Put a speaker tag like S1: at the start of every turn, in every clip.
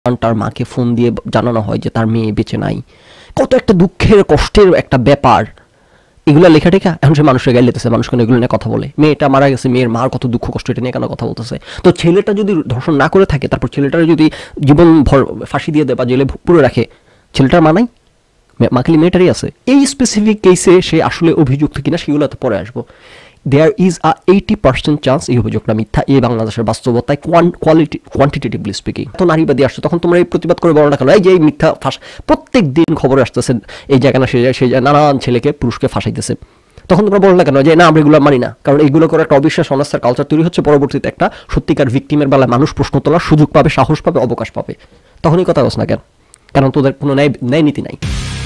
S1: তার মাকে ফোন দিয়ে জানানো হয় যে তার মেয়ে বেঁচে নাই। কত একটা দুঃখের কষ্টের একটা ব্যাপার এগুলো লেখা টেখা। এখন সে মানুষের গায়ে লেতেছে, মানুষ কেন এগুলো নিয়ে কথা বলে? মেয়েটা মারা গেছে, মেয়ের মার কত দুঃখ কষ্ট, এটা নিয়ে কেন কথা বলতেছে? তো ছেলেটা যদি ধর্ষণ না করে থাকে, তারপর ছেলেটার যদি জীবন ভর ফাঁসি দিয়ে দেয় বা জেলে পুরে রাখে, ছেলেটার মা নাই, মা খালি মেয়েটারই আছে। এই স্পেসিফিক কেসে সে আসলে অভিযুক্ত কিনা সেগুলো তো পরে আসবো। দেয়ার ইজ আ 80% চান্স এই অভিযোগটা মিথ্যা। এই বাংলাদেশের বাস্তবতায় কোয়ান্টিটেটিভলি স্পিকিং। তো নারীবাদী আসছে, তখন তোমরা এই প্রতিবাদ করে বলো না কেন এই যে এই মিথ্যা ফাঁস প্রত্যেক দিন খবরে আসতেছে, এই জায়গা না সেই জায়গায় নানান ছেলেকে পুরুষকে ফাঁসাইতেছে। তখন তোমরা বলো না কেন যে না আমরা এগুলো মানি না? কারণ এইগুলো করে একটা অবিশ্বাস, অনাস্থার কালচার তৈরি হচ্ছে। পরবর্তীতে একটা সত্যিকার ভিকটিমের বেলায় মানুষ প্রশ্ন তোলার সুযোগ পাবে, সাহস পাবে, অবকাশ পাবে। তখনই কথা বলছ না কেন? কারণ তোদের কোনো ন্যায় নীতি নাই।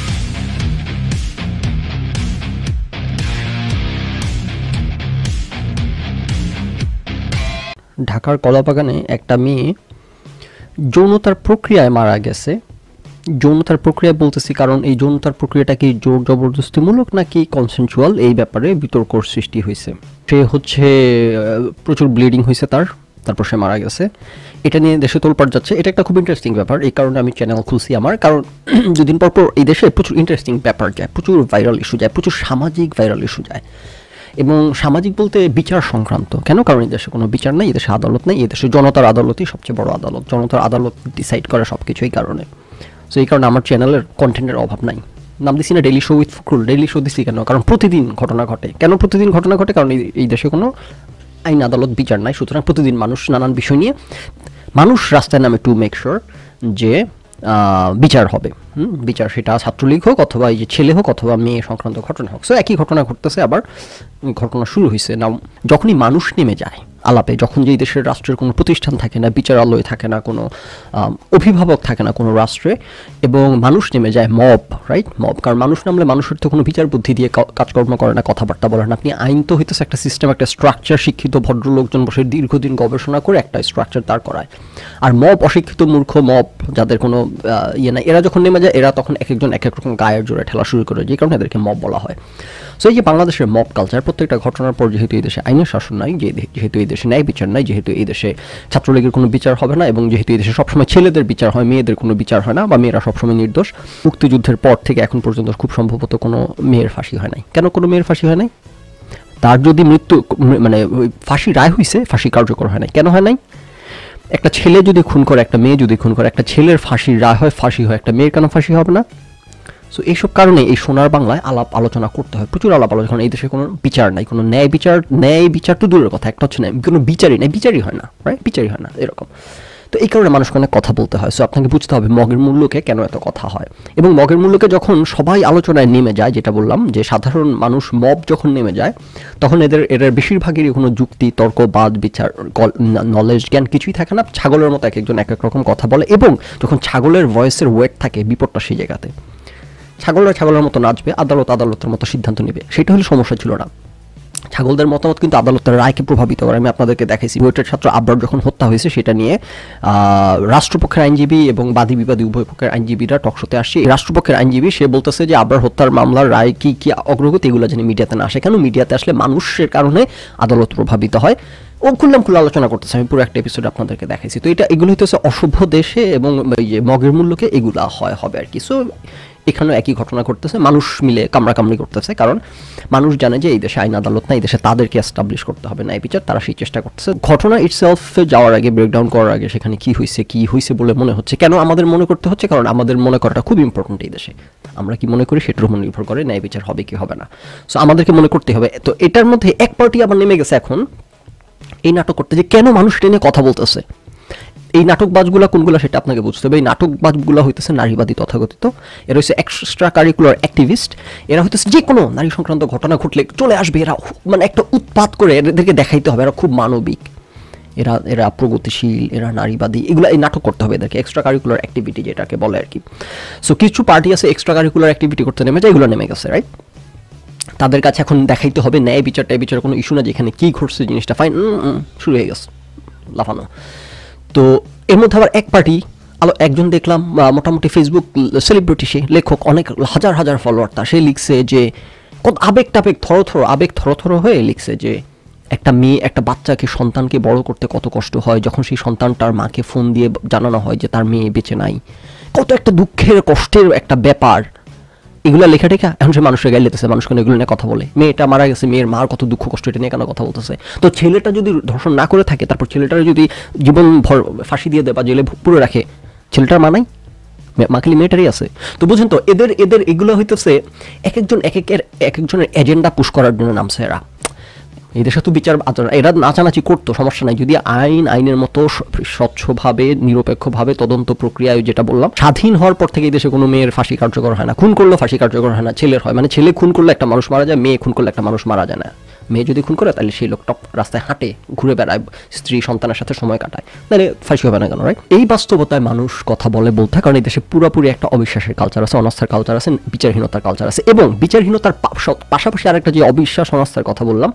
S1: ঢাকার কলাবাগানে একটা মেয়ে যৌনতার প্রক্রিয়ায় মারা গেছে। যৌনতার প্রক্রিয়া বলতেছি কারণ এই যৌনতার প্রক্রিয়াটা কি জোর জবরদস্তিমূলক নাকি কনসেনচুয়াল, এই ব্যাপারে বিতর্কর সৃষ্টি হয়েছে। সে হচ্ছে প্রচুর ব্লিডিং হয়েছে তারপর সে মারা গেছে। এটা নিয়ে দেশে তোলপাড় যাচ্ছে। এটা একটা খুব ইন্টারেস্টিং ব্যাপার, এই কারণে আমি চ্যানেল খুলছি আমার। কারণ দুদিন পর এই দেশে প্রচুর ইন্টারেস্টিং ব্যাপার যায়, প্রচুর ভাইরাল ইস্যু যায়, প্রচুর সামাজিক ভাইরাল ইস্যু যায়। এবং সামাজিক বলতে বিচার সংক্রান্ত। কেন? কারণ এই দেশে কোনো বিচার নেই, এদেশে আদালত নেই। এই দেশে জনতার আদালতই সবচেয়ে বড় আদালত। জনতার আদালত ডিসাইড করে সব কিছু। এই কারণে সো এই কারণে আমার চ্যানেলের কন্টেন্টের অভাব নাই। নাম দিছি না daily show with Fakhrul. Daily show দিছি কেন? কারণ প্রতিদিন ঘটনা ঘটে। কেন প্রতিদিন ঘটনা ঘটে? কারণ এই দেশে কোনো আইন আদালত বিচার নাই। সুতরাং প্রতিদিন মানুষ নানান বিষয় নিয়ে মানুষ রাস্তায় নামে টু মেক শিওর যে বিচার হবে। বিচার সেটা ছাত্রলীগ হোক অথবা এই যে ছেলে হোক অথবা মেয়ে সংক্রান্ত ঘটনা হোক। সো একই ঘটনা ঘটতেছে, আবার ঘটনা শুরু হয়েছে না। যখনই মানুষ নেমে যায় আলাপে, যখন যেই দেশের রাষ্ট্রের কোনো প্রতিষ্ঠান থাকে না, বিচারালয় থাকে না, কোনো অভিভাবক থাকে না কোনো রাষ্ট্রে, এবং মানুষ নেমে যায় মব, রাইট? মব। কারণ মানুষ নামলে মানুষের তো কোনো বিচার বুদ্ধি দিয়ে কাজকর্ম করে না, কথাবার্তা বলে না। আপনি আইন তো হইতেছে একটা সিস্টেম, একটা স্ট্রাকচার। শিক্ষিত ভদ্রলোকজন বসে দীর্ঘদিন গবেষণা করে একটা স্ট্রাকচার দাঁড় করায়। আর মব, অশিক্ষিত মূর্খ মব, যাদের কোনো ইয়ে নাই, এরা যখন নেমে যায় এরা তখন এক একজন এক এক রকম গায়ের জোরে ঠেলা শুরু করে, যে কারণে এদেরকে মব বলা হয়। সো এই যে বাংলাদেশের মব কালচার, প্রত্যেকটা ঘটনার পর যেহেতু এই দেশে আইনের শাসন নাই, যেহেতু এই দেশে ন্যায় বিচার নাই, যেহেতু এই দেশে ছাত্রলীগের কোনো বিচার হবে না, এবং যেহেতু এই দেশে সবসময় ছেলেদের বিচার হয়, মেয়েদের কোনো বিচার হয় না, বা মেয়েরা সবসময় নির্দোষ। মুক্তিযুদ্ধের পর থেকে এখন পর্যন্ত খুব সম্ভবত কোনো মেয়ের ফাঁসি হয় নাই। কেন কোনো মেয়ের ফাঁসি হয় নাই? তার যদি মৃত্যু মানে ফাঁসি রায় হয়েছে, ফাঁসি কার্যকর হয় নাই। কেন হয় নাই? একটা ছেলে যদি খুন করে, একটা মেয়ে যদি খুন করে, একটা ছেলের ফাঁসির রায় হয়, ফাঁসি হয়, একটা মেয়ের কেন ফাঁসি হবে না? সো এইসব কারণে এই সোনার বাংলায় আলাপ আলোচনা করতে হয়, প্রচুর আলাপ আলোচনা। কারণ এই দেশে কোনো বিচার নাই, কোনো ন্যায় বিচার তো দূরের কথা, একটা হচ্ছে না, কোনো বিচারই নাই, বিচারই হয় না, রাইট? বিচারই হয় না এরকম। তো এই কারণে মানুষকে অনেক কথা বলতে হয়। সো আপনাকে বুঝতে হবে মগের মূল্যকে কেন এত কথা হয়। এবং মগের মূল্যকে যখন সবাই আলোচনায় নেমে যায়, যেটা বললাম যে সাধারণ মানুষ মব যখন নেমে যায়, তখন এদের বেশিরভাগেরই কোনো যুক্তি, তর্ক, বাদ, বিচার, নলেজ, জ্ঞান কিছুই থাকে না। ছাগলের মতো এক একজন এক এক রকম কথা বলে। এবং যখন ছাগলের ভয়েসের ওয়েট থাকে, বিপদটা সেই জায়গাতে। ছাগলরা ছাগলের মতো নাচবে, আদালতের মতো সিদ্ধান্ত নেবে। সেটা হলে সমস্যা ছিল না। ছাগলদের মতামত কিন্তু আদালতের রায়কে প্রভাবিত করে। আমি আপনাদেরকে দেখাইছি বুয়েটের ছাত্র আবরার যখন হত্যা হয়েছে, সেটা নিয়ে রাষ্ট্রপক্ষের আইনজীবী এবং বাদী বিবাদী উভয় পক্ষের আইনজীবীরা টকশোতে আসছে। রাষ্ট্রপক্ষের আইনজীবী সে বলতেছে যে আবরার হত্যার মামলার রায় কি অগ্রগতি, এগুলো যেন মিডিয়াতে না আসে। কেন? মিডিয়াতে আসলে মানুষের কারণে আদালত প্রভাবিত হয়। ও খুলে আলোচনা করতেছে, আমি পুরো একটা এপিসোড আপনাদেরকে দেখাইছি। তো এগুলো হইতেছে অসভ্য দেশে, এবং মগের মূল্যকে এগুলা হবে আর কি। সো এখানেও একই ঘটনা ঘটতেছে, মানুষ মিলে কামড়াকামড়ি করতেছে। কারণ মানুষ জানে যে এই দেশে আইন আদালত না, এই দেশে তাদেরকে এস্টাবলিশ করতে হবে ন্যায় বিচার, তারা সেই চেষ্টা করতেছে। ঘটনা ইটসেলফে যাওয়ার আগে, ব্রেকডাউন করার আগে, সেখানে কি হয়েছে বলে মনে হচ্ছে, কেন আমাদের মনে করতে হচ্ছে? কারণ আমাদের মনে করাটা খুব ইম্পর্টেন্ট এই দেশে। আমরা কি মনে করি সেটার উপর নির্ভর করে ন্যায় বিচার হবে কি হবে না। সো আমাদেরকে মনে করতে হবে। তো এটার মধ্যে এক পার্টি আবার নেমে গেছে এখন এই নাটক করতে, যে কেন মানুষ এটা নিয়ে কথা বলতেছে। এই নাটকবাজগুলো কোনগুলো সেটা আপনাকে বুঝতে হবে। এই নাটকবাজগুলো হইতেছে নারীবাদী তথাকথিত। এরা হচ্ছে এক্সট্রা কারিকুলার অ্যাক্টিভিস্ট। এরা হইতেছে যে কোনো নারী সংক্রান্ত ঘটনা ঘটলে চলে আসবে, এরা মানে একটা উৎপাত করে এদেরকে দেখাইতে হবে এরা খুব মানবিক, এরা প্রগতিশীল, এরা নারীবাদী। এগুলো এই নাটক করতে হবে এদেরকে, এক্সট্রা কারিকুলার অ্যাক্টিভিটি যেটাকে বলে আর কি। সো কিছু পার্টি আছে এক্সট্রা কারিকুলার অ্যাক্টিভিটি করতে নেমে যায়, এগুলো নেমে গেছে, রাইট? তাদের কাছে এখন দেখাইতে হবে ন্যায় বিচার কোনো ইস্যু না, যেখানে কী ঘটছে জিনিসটা ফাইন, শুরু হয়ে গেছে লাফানো। তো এর মধ্যে আবার এক পার্টি, একজন দেখলাম মোটামুটি ফেসবুক সেলিব্রিটি, সে লেখক, অনেক হাজার ফলোয়ার তার। সে লিখছে যে আবেগ থরথর হয়ে লিখছে যে একটা মেয়ে একটা বাচ্চাকে সন্তানকে বড় করতে কত কষ্ট হয়, যখন সেই সন্তানটার মাকে ফোন দিয়ে জানানো হয় যে তার মেয়ে বেঁচে নাই, কত একটা দুঃখের কষ্টের একটা ব্যাপার। এগুলো লেখা টেখা এখন সে মানুষের গায়ে লেতেছে, মানুষ কেন এগুলো নিয়ে কথা বলে, মেয়েটা মারা গেছে, মেয়ের মার কত দুঃখ কষ্ট, এটা নিয়ে কেন কথা বলতেছে। তো ছেলেটা যদি ধর্ষণ না করে থাকে, তারপর ছেলেটার যদি জীবন ভর ফাঁসি দিয়ে দেয় বা জেলে পুরে রাখে, ছেলেটার মা নাই, মাখালি মেয়েটারই আছে। তো বুঝুন তো এদের এদের এগুলো হইতেছে এক একজনের এজেন্ডা পুশ করার জন্য নামছে এরা। এই দেশে তো বিচার এরা নাচানাচি করতো, সমস্যা নাই, যদি আইনের মতো স্বচ্ছভাবে নিরপেক্ষভাবে তদন্ত প্রক্রিয়ায়, যেটা বললাম, স্বাধীন হওয়ার পর থেকে এই দেশে কোনো মেয়ের ফাঁসি কার্যকর হয় না। খুন করলেও ফাঁসি কার্যকর হয় না, ছেলের হয়। মানে ছেলে খুন করলে একটা মানুষ মারা যায়, মেয়ে খুন করলে একটা মানুষ মারা যায় না। মেয়ে যদি খুন করে তাহলে সেই লোকটা রাস্তায় হাঁটে, ঘুরে বেড়ায়, স্ত্রী সন্তানের সাথে সময় কাটায়, তাহলে ফাঁসি হবে না কেন, রাইট? এই বাস্তবতায় মানুষ কথা বলতে, কারণ এই দেশে পুরোপুরি একটা অবিশ্বাসের কালচার আছে, অনাস্থার কালচার আছে, বিচারহীনতার কালচার আছে। এবং বিচারহীনতার পাশাপাশি আরেকটা যে অবিশ্বাস অনাস্থার কথা বললাম,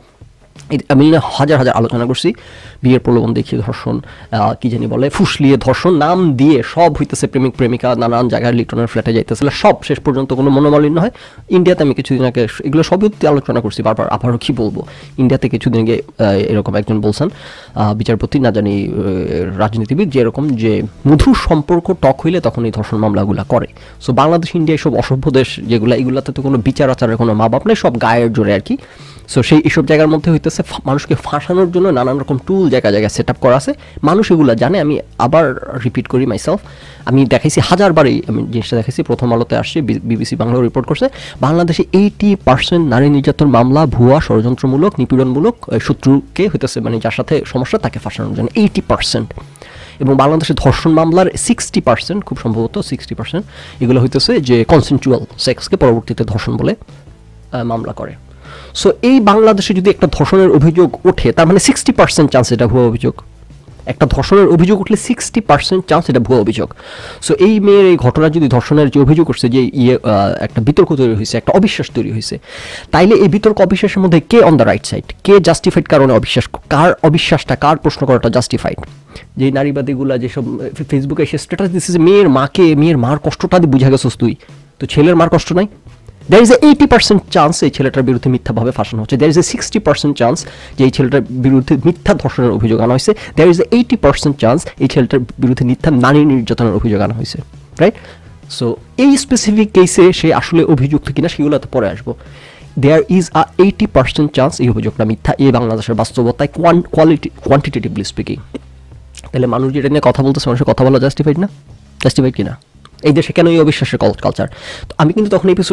S1: আমি হাজার আলোচনা করছি, বিয়ের প্রলোভন দেখিয়ে ধর্ষণ, কি জানি বলে ফুসলিয়ে ধর্ষণ, নাম দিয়ে সব হইতেছে, প্রেমিক প্রেমিকা নানান জায়গায় লিটনের ফ্ল্যাটে যাইতেছিল, সব শেষ পর্যন্ত কোনো মনোমালিন্য হয়। ইন্ডিয়াতে আমি কিছুদিন আগে এগুলো সবই আলোচনা করছি বারবার, আবারও কি বলবো, ইন্ডিয়াতে কিছুদিন আগে এরকম একজন বলছেন বিচারপতি, না জানি রাজনীতিবিদ, যে এরকম যে মধুর সম্পর্ক টক হইলে তখন এই ধর্ষণ মামলাগুলো করে। সো বাংলাদেশ, ইন্ডিয়া এসব অসভ্য দেশ যেগুলো, এগুলোতে তো কোনো বিচার আচারের কোনো মা বাপ নেই, সব গায়ের জোরে আর কি। সো সেই এইসব জায়গার মধ্যে হইতেছে মানুষকে ফাঁসানোর জন্য নানান রকম টুল জায়গায় সেট আপ করা আছে, মানুষ এগুলো জানে। আমি আবার রিপিট করি মাইসেলফ, আমি দেখাইছি হাজারবারই, আমি জিনিসটা দেখাইছি, প্রথম আলোতে আসছে, বিবিসি বাংলাও রিপোর্ট করছে, বাংলাদেশে 80% নারী নির্যাতন মামলা ভুয়া, ষড়যন্ত্রমূলক, নিপীড়নমূলক, শত্রুকে হইতেছে, মানে যার সাথে সমস্যা তাকে ফাঁসানোর জন্য 80%। এবং বাংলাদেশে ধর্ষণ মামলার 60%, খুব সম্ভবত 60%, এগুলো হইতেছে যে কনসেনচুয়াল সেক্সকে পরবর্তীতে ধর্ষণ বলে মামলা করে। সো এই বাংলাদেশে যদি একটা ধর্ষণের অভিযোগ ওঠে, তার মানে 60% চান্স এটা ভুয়া অভিযোগ। একটা ধর্ষণের অভিযোগ উঠলে 60% চান্স এটা ভুয়া অভিযোগ। সো এই মেয়ের এই ঘটনা যদি ধর্ষণের যে অভিযোগ করছে, যে একটা বিতর্ক তৈরি হয়েছে, একটা অবিশ্বাস তৈরি হয়েছে, তাইলে এই বিতর্ক অবিশ্বাসের মধ্যে কে অন দ্য রাইট সাইড, কে জাস্টিফাইড কারণে অবিশ্বাস, কার অবিশ্বাসটা, কার প্রশ্ন করাটা জাস্টিফাইড? যে নারীবাদীগুলা যেসব ফেসবুকে এসে স্ট্যাটাস দিচ্ছে যে মেয়ের মার কষ্টটা দিয়ে বুঝা গেছিস তুই, তো ছেলের মার কষ্ট নাই। There is a 80% চান্স এই ছেলেটার বিরুদ্ধে মিথ্যাভাবে ফাঁসানো হচ্ছে। There is a 60% চান্স যে এই ছেলেটার বিরুদ্ধে মিথ্যা ধর্ষণের অভিযোগ আনা হয়েছে। There is a 80% চান্স এই ছেলেটার বিরুদ্ধে মিথ্যা নারী নির্যাতনের অভিযোগ আনা হয়েছে, রাইট? সো এই স্পেসিফিক কেসে সে আসলে অভিযুক্ত কিনা সেগুলো তো পরে আসবো। There is a 80% চান্স এই অভিযোগটা মিথ্যা, এই বাংলাদেশের বাস্তবতায় কোয়ান্টিটেটিভলি স্পিকিং। তাহলে মানুষ যেটা নিয়ে কথা বলতেছে, মানুষের কথা বলা জাস্টিফাইড না? জাস্টিফাইড কিনা? এই দেশে কেন এই অবিশ্বাসের কালচার? তো আমি কিন্তু তখন এপিসোড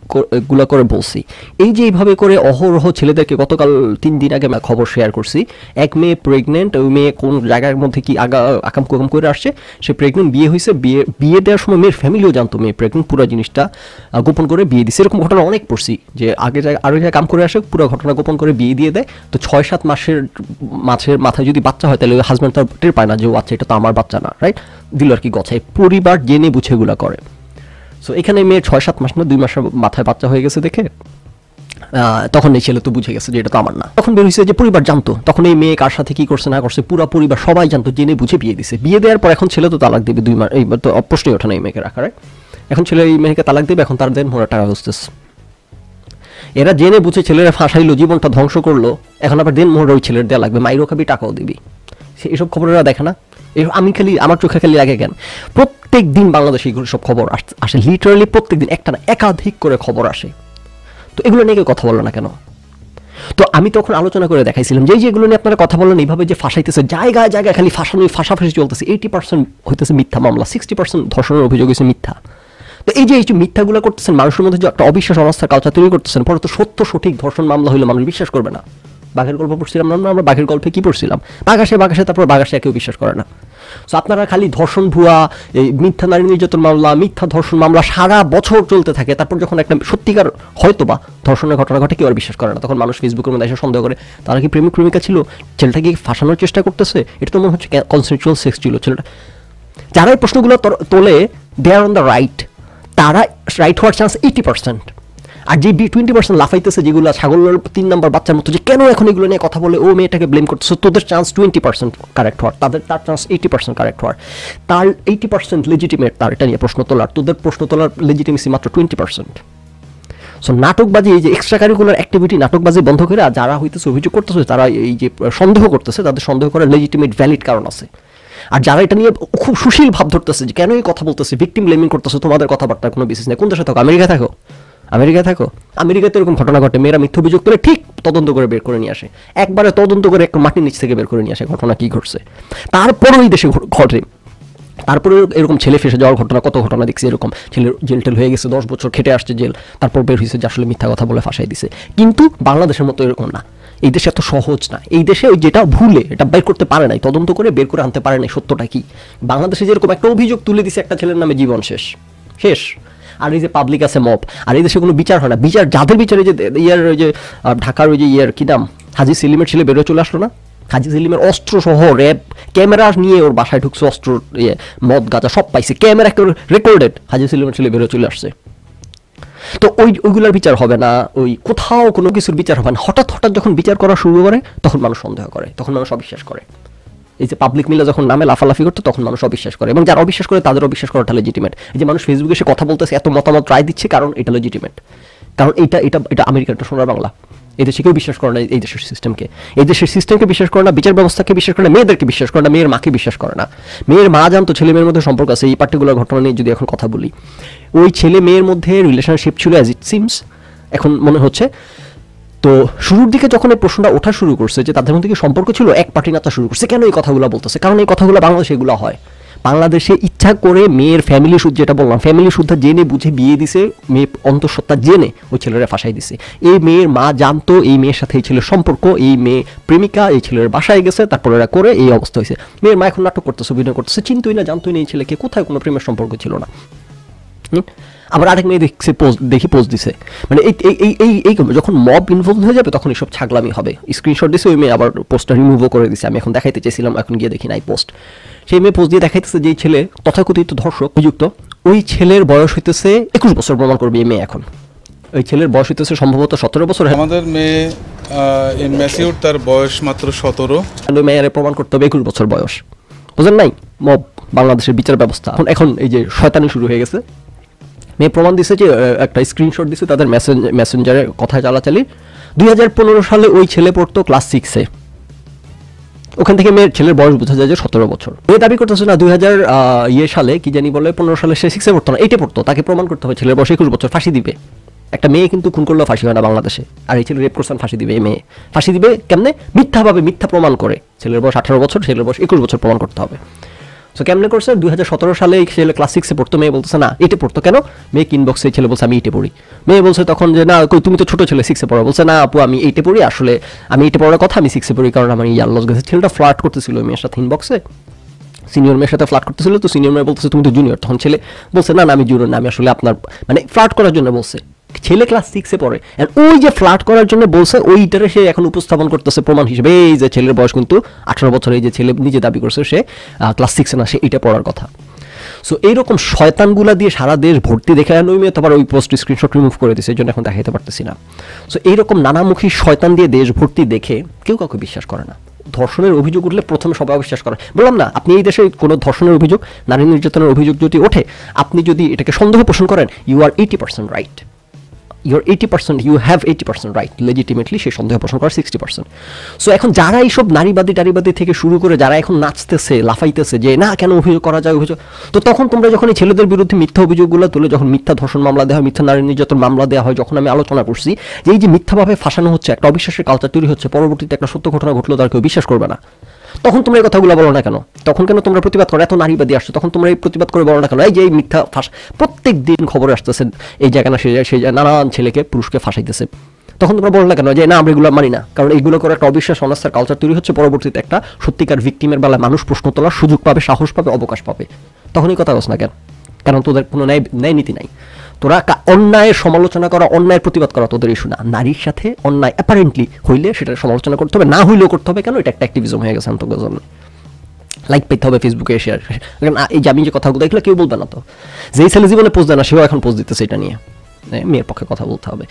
S1: করে বলছি, এই যে এইভাবে করে অহরহ ছেলেদেরকে, গতকাল 3 দিন আগে খবর শেয়ার করছি, এক মেয়ে প্রেগনেন্ট, ওই মেয়ে কোন জায়গার মধ্যে কি আকাম কুকাম করে আসছে, সে প্রেগনেন্ট, বিয়ে হয়েছে, বিয়ে দেওয়ার সময় মেয়ের ফ্যামিলিও জানতো মেয়ে প্রেগনেন্ট, পুরো জিনিসটা গোপন করে বিয়ে দিচ্ছে। এরকম ঘটনা অনেক পড়ছি, যে আরো জায়গায় কাম করে আসে, পুরো ঘটনা গোপন করে বিয়ে দিয়ে দেয়। তো 6-7 মাসের মাথায় যদি বাচ্চা হয়, তাহলে ওই হাজব্যান্ড তার টের পায় না যে ও আচ্ছা এটা তো আমার বাচ্চা না, রাইট? দিল আর কি গছায়, পরিবার জেনে বুঝে এগুলা করে। সো এখানে মেয়ের 6-7 মাস না 2 মাসের মাথায় বাচ্চা হয়ে গেছে দেখে তখন এই ছেলে তো বুঝে গেছে যে এটা তো আমার না। তখন বের হয়েছে যে পরিবার জানতো, তখন এই মেয়ে কার সাথে কি করছে না করছে পুরো পরিবার সবাই জানতো, জেনে বুঝে বিয়ে দিছে। বিয়ে দেওয়ার পর এখন ছেলে তো তালাক দেবে 2 মাস, এই তো প্রশ্নই ওঠে না এই মেয়েকে রাখার। এখন ছেলে এই মেয়েকে তালাক দেবে, এখন তার দেন মোড়া টাকা খুঁজতেছে। এরা জেনে বুঝে ছেলেরা ফাঁসাইলো, জীবনটা ধ্বংস করলো, এখন আবার দেন মোড়া ওই ছেলের দেওয়া লাগবে, মাইরও খাবি টাকাও দিবি। এইসব খবর এরা দেখে না? আমি খালি আমার চোখে খালি লাগে কেন? প্রত্যেক দিন বাংলাদেশে এগুলো সব খবর আসে, লিটারালি প্রত্যেক দিন একটা না একাধিক করে খবর আসে। তো এগুলো নিয়ে কেউ কথা বললো না কেন? তো আমি তখন আলোচনা করে দেখাইছিলাম যে যেগুলো নিয়ে আপনারা কথা বলেন, এইভাবে যে ফাঁসাইতেছে, জায়গায় জায়গায় খালি ফাঁসাফাঁসি চলতেছে। 80% হইতেছে মিথ্যা মামলা, 60% ধর্ষণের অভিযোগ হয়েছে মিথ্যা। তো এই যে মিথ্যাগুলো করতেছেন, মানুষের মধ্যে যে একটা অবিশ্বাস অনাস্থার কালচার তৈরি করতেছেন, পরে তো সত্য সঠিক ধর্ষণ মামলা হইলে মানুষ বিশ্বাস করবে না। বাঘের গল্প পড়ছিলাম না আমরা? বাঘের গল্পে কি পড়ছিলাম? বাঘাসে তারপর বাঘাসে কেউ বিশ্বাস করে না। সো আপনারা খালি ধর্ষণ ভুয়া, এই মিথ্যা নারী নির্যাতন মামলা, মিথ্যা ধর্ষণ মামলা সারা বছর চলতে থাকে, তারপর যখন একটা সত্যিকার হয়তো বা ধর্ষণের ঘটনা ঘটে, কেউ আর বিশ্বাস করে না। তখন মানুষ ফেসবুকের মধ্যে এসে সন্দেহ করে তারা কি প্রেমিক প্রেমিকা ছিল, ছেলেটাকে ফাঁসানোর চেষ্টা করতেছে, এটা তো মনে হচ্ছে কনসেনচুয়াল সেক্স ছিল ছেলেটা। যারা এই প্রশ্নগুলো তোলে, they are on the right, তারা রাইট হওয়ার চান্স 80%। আর যে 20% লাফাইতেছে, যেগুলো ছাগলের 3 নম্বর বাচ্চার মতো, যে কেন এখন এগুলো নিয়ে কথা বলে, ও মেয়েটাকে ব্লেম করতেছে, তোদের চান্স 20% কারেক্ট হওয়ার, তার চান্স 80% কারেক্ট হওয়ার। তার 80% লেজিটিমেট, তার এটা নিয়ে প্রশ্ন তোলার, তোদের প্রশ্ন তোলার লেজিটিমেসি মাত্র 20%। সো নাটকবাজি, এই যে এক্সট্রা কারিকুলার অ্যাক্টিভিটি, নাটকবাজি বন্ধ করে আর যারা হইতেছে অভিযোগ করতেছে, তারা এই যে সন্দেহ করতেছে, তাদের সন্দেহ করার লেজিটিমেট ভ্যালিড কারণ আছে। আর যারা এটা নিয়ে খুব সুশীল ভাব ধরতেছে যে কেন এই কথা বলতেছে, ভিকটিম ব্লেমিং করতেছে, তোমাদের কথাবার্তার কোনো বিশেষ নেই। কোন দেশে থাকো? আমেরিকায় থাকো? আমেরিকাতে এরকম ঘটনা ঘটে, মেয়েরা মিথ্যা অভিযোগ করে ঠিক তদন্ত করে বের করে নিয়ে আসে, একবারে তদন্ত করে এক মাটির নিচ থেকে বের করে নিয়ে আসে ঘটনা কি ঘটছে। তারপরেও এই দেশে ঘটে, তারপরে এরকম ছেলে ফেসে যাওয়ার ঘটনা, কত ঘটনা দেখছি এরকম, ছেলের জেল টেল হয়ে গেছে, 10 বছর খেটে আসছে জেল, তারপর বের হয়েছে যে আসলে মিথ্যা কথা বলে ফাঁসাই দিছে। কিন্তু বাংলাদেশের মতো এরকম না, এই দেশে এত সহজ না। এই দেশে ওই যেটা ভুলে এটা বের করতে পারে নাই, তদন্ত করে বের করে আনতে পারে নাই সত্যটা কি। বাংলাদেশে যেরকম একটা অভিযোগ তুলে দিছে একটা ছেলের নামে, জীবন শেষ শেষ। আর এই যে পাবলিক আছে মব, আর এই দেশে কোনো বিচার হয় না। বিচার যাদের বিচারে, যে ইয়ার ওই যে ঢাকার ওই যে ইয়ার কি নাম, হাজি সেলিমের ছেলে বেরোয় চলে আসলো না, হাজি সেলিমের অস্ত্র সহ র্যাব ক্যামেরা নিয়ে ওর বাসায় ঢুকছে, অস্ত্র ইয়ে মদ গাঁজা সব পাইছে, ক্যামেরা রেকর্ডেড, হাজি সেলিমের ছেলে বেরোয় চলে আসছে। তো ওইগুলোর বিচার হবে না, ওই কোথাও কোনো কিছুর বিচার হবে না। হঠাৎ যখন বিচার করা শুরু করে তখন মানুষ সন্দেহ করে, তখন মানুষ অবিশ্বাস করে। এই যে পাবলিক মিলে যখন নামে লাফালাফি করতো তখন মানুষ অবিশ্বাস করে, এবং যারা অবিশ্বাস করে তাদের অবিশ্বাস করাটা লেজিটিমেট। এই যে মানুষ ফেসবুকে এসে কথা বলতেছে, এত মতামত রায় দিচ্ছে, কারণ এটা লেজিটিমেট, কারণ এটা আমেরিকার, এটা সোনার বাংলা। এই দেশে কেউ বিশ্বাস করে না এই দেশের সিস্টেমকে, এই দেশের সিস্টেমকে বিশ্বাস করে না, বিচার ব্যবস্থাকে বিশ্বাস করে না, মেয়েদেরকে বিশ্বাস করে না, মেয়ের মাকে বিশ্বাস করে না। মেয়ের মা জানতো ছেলে মেয়ের মধ্যে সম্পর্ক আছে, এই পার্টিকুলার ঘটনা নিয়ে যদি এখন কথা বলি, ওই ছেলে মেয়ের মধ্যে রিলেশনশিপ ছিল অ্যাজ ইট সিমস, এখন মনে হচ্ছে। তো শুরুর দিকে যখন এই প্রশ্নটা ওঠা শুরু করছে যে তাদের মধ্যে কি সম্পর্ক ছিল, এক পার্টি নাচা শুরু করছে। কেন এই কথাগুলো বলতেছে? কারণ এই কথাগুলো বাংলাদেশে এগুলো হয়। বাংলাদেশে ইচ্ছা করে মেয়ের ফ্যামিলি সুদ, যেটা বললাম, ফ্যামিলি সুদ্ধা জেনে বুঝে বিয়ে দিছে, মেয়ে অন্তঃসত্ত্বা জেনে ওই ছেলেরা ফাঁসাই দিছে। এই মেয়ের মা জানতো এই মেয়ের সাথে এই ছেলের সম্পর্ক, এই মেয়ে প্রেমিকা, এই ছেলের বাসায় গেছে, তারপর এরা করে এই অবস্থা হয়েছে। মেয়ের মা এখন নাটক করতেছে, অভিনয় করতেছে, চিনতই না, জানতই না এই ছেলেকে, কোথায় কোনো প্রেমের সম্পর্ক ছিল না। আবার আরেক মেয়ে দেখছে, পোস্ট দিছে, মানে এই যখন মব ইনভলভ হয়ে যাবে তখন এসব ছাগলামি হবে। স্ক্রিনশট দিছে, ওই মেয়ে আবার পোস্টটা রিমুভও করে দিছে। আমি এখন দেখাইতে চেয়েছিলাম, এখন গিয়ে দেখি নাই পোস্ট। সেই মেয়ে পোস্ট দিয়ে দেখাইতেছে যে ছেলে তথাকথিত ধর্ষক অভিযুক্ত, ওই ছেলের বয়স হইতেছে 21 বছর, প্রমাণ করবে এই মেয়ে এখন। ওই ছেলের বয়স হইতেছে সম্ভবত 17 বছর।
S2: আমাদের মেয়ে ম্যাসিউর, তার বয়স মাত্র 17।
S1: মেয়ের প্রমাণ করতে হবে 21 বছর বয়স। বুঝেন নাই? মব, বাংলাদেশের বিচার ব্যবস্থা এখন এই যে শয়তানি শুরু হয়ে গেছে। মেয়ে প্রমাণ দিছে যে একটা স্ক্রিনশট দিছে তাদের মেসেঞ্জারে কথায় চালাচালি। 2015 সালে ওই ছেলে পড়তো ক্লাস 6-এ। ওখান থেকে মেয়ের ছেলের বয়স বোঝা যায় যে 17 বছর। মেয়ে দাবি করতেছে না 2000 সালে কি জানি বলে 15 সালে সে 6-এ পড়তো না, 8-এ পড়তো। তাকে প্রমাণ করতে হবে ছেলের বয়স 21 বছর, ফাঁসি দিবে। একটা মেয়ে কিন্তু খুন করলেও ফাঁসি হয় না বাংলাদেশে, আর এই ছেলে রেপ করছেন, ফাঁসি দিবে। এই মেয়ে ফাঁসি দিবে কেমনে? মিথ্যাভাবে, মিথ্যা প্রমাণ করে। ছেলের বয়স 18 বছর, ছেলের বয়স 21 বছর প্রমাণ করতে হবে। সো কেমনে করছে? 2017 সালে এই ছেলে ক্লাস 6-এ পড়তো, মেয়ে বলতেছে না 8-এ পড়তো। কেন? মেয়ে ইনবক্সে ছেলে বলছে আমি 8-এ পড়ি। মেয়ে বলছে তখন যে না কই, তুমি তো ছোট ছেলে, 6-এ পড়ো। বলছে না আপু, আমি 8-এ পড়ি, আসলে আমি 8-এ পড়ার কথা, আমি 6-এ পড়ি, কারণ আমার ইয়ার লস গেছে। ছেলেটা ফ্লার্ট করতেছিল মেয়ের সাথে ইনবক্সে, সিনিয়র মেয়ের সাথে ফ্লার্ট করতেছিল। তো সিনিয়র মেয়ে বলতেছে তুমি তো জুনিয়র। তখন ছেলে বলছে না আমি জুনিয়র না, আমি আসলে আপনার, মানে ফ্লার্ট করার জন্য বলছে। ছেলে ক্লাস 6-এ পড়ে, আর ওই যে ফ্লার্ট করার জন্য বলছে ওইটারে সে এখন উপস্থাপন করতেছে প্রমাণ হিসেবে, এই যে ছেলের বয়স কিন্তু 18 বছর। এই যে ছেলে নিজে দাবি করছে সে ক্লাস 6-এ না, সে এটা পড়ার কথা। সো এইরকম শয়তানগুলা দিয়ে সারা দেশ ভর্তি, দেখে ওই মেয়ে তো আবার ওই পোস্ট স্ক্রিনশট রিমুভ করে দিচ্ছে, এই জন্য এখন দেখাইতে পারতেছি না। সো এইরকম নানামুখী শয়তান দিয়ে দেশ ভর্তি দেখে কেউ কাউকে বিশ্বাস করে না। ধর্ষণের অভিযোগ উঠলে প্রথমে সবাই অবিশ্বাস করে। বললাম না, আপনি এই দেশে কোনো ধর্ষণের অভিযোগ, নারী নির্যাতনের অভিযোগ যদি ওঠে, আপনি যদি এটাকে সন্দেহ পোষণ করেন, you are 80% right. Your 80%, you have 80% right legitimately সেই সন্দেহ পোষণ করার 60%। সো এখন যারা এইসব নারীবাদী থেকে শুরু করে যারা এখন নাচতেছে, লাফাইতেছে যে না কেন অভিযোগ করা যায়, অভিযোগ, তো তখন তোমরা যখন এই ছেলেদের বিরুদ্ধে মিথ্যা অভিযোগগুলো তুলে, যখন মিথ্যা ধর্ষণ মামলা দেওয়া হয়, মিথ্যা নারী নির্যাতন মামলা দেওয়া হয়, যখন আমি আলোচনা করছি যে এই যে মিথ্যাভাবে ফাঁসানো হচ্ছে, একটা অবিশ্বাসের কালচার তৈরি হচ্ছে, পরবর্তীতে একটা সত্য ঘটনা ঘটলেও তার কেউ বিশ্বাস করবে না, তখন তোমরা এই কথাগুলো বলো না কেন? তখন কেন তোমরা প্রতিবাদ করো? এত নারীবাদী আসছো, তখন তোমরা এই প্রতিবাদ করে বলো না কেন? এই যে এই মিথ্যা প্রত্যেক দিন খবরে আসতেছে, এই জায়গা না সেই জায়গায় নানান ছেলেকে পুরুষকে ফাঁসাইতেছে, তখন তোমরা বলো না কেন যে না আমরা এগুলো মানি না? কারণ এইগুলো করে একটা অবিশ্বাস, অনাস্থার কালচার তৈরি হচ্ছে, পরবর্তীতে একটা সত্যিকার ভিকটিমের বেলায় মানুষ প্রশ্ন তোলার সুযোগ পাবে, সাহস পাবে, অবকাশ পাবে। তখনই কথা বলছ না কেন? কারণ তোদের কোনো ন্যায় নীতি নাই। তোরা অন্যায়ের সমালোচনা করা, অন্যায়ের প্রতিবাদ করা তোদের ইস্যু না। নারীর সাথে অন্যায় অ্যাপারেন্টলি হইলে সেটার সমালোচনা করতে হবে, না হইলেও করতে হবে। কেন? এটা একটা অ্যাক্টিভিজম হয়ে গেছে আন্তর্জাতিক। লাইক পেতে হবে ফেসবুকে, শেয়ার। এই যে আমি যে কথাগুলো এগুলো কেউ বলবে না, তো যেই ছেলে জীবনে পোস্ট দেয় না সেও এখন পোস্ট দিতেছে এটা নিয়ে। মেয়ের পক্ষে কথা বলতে হবে।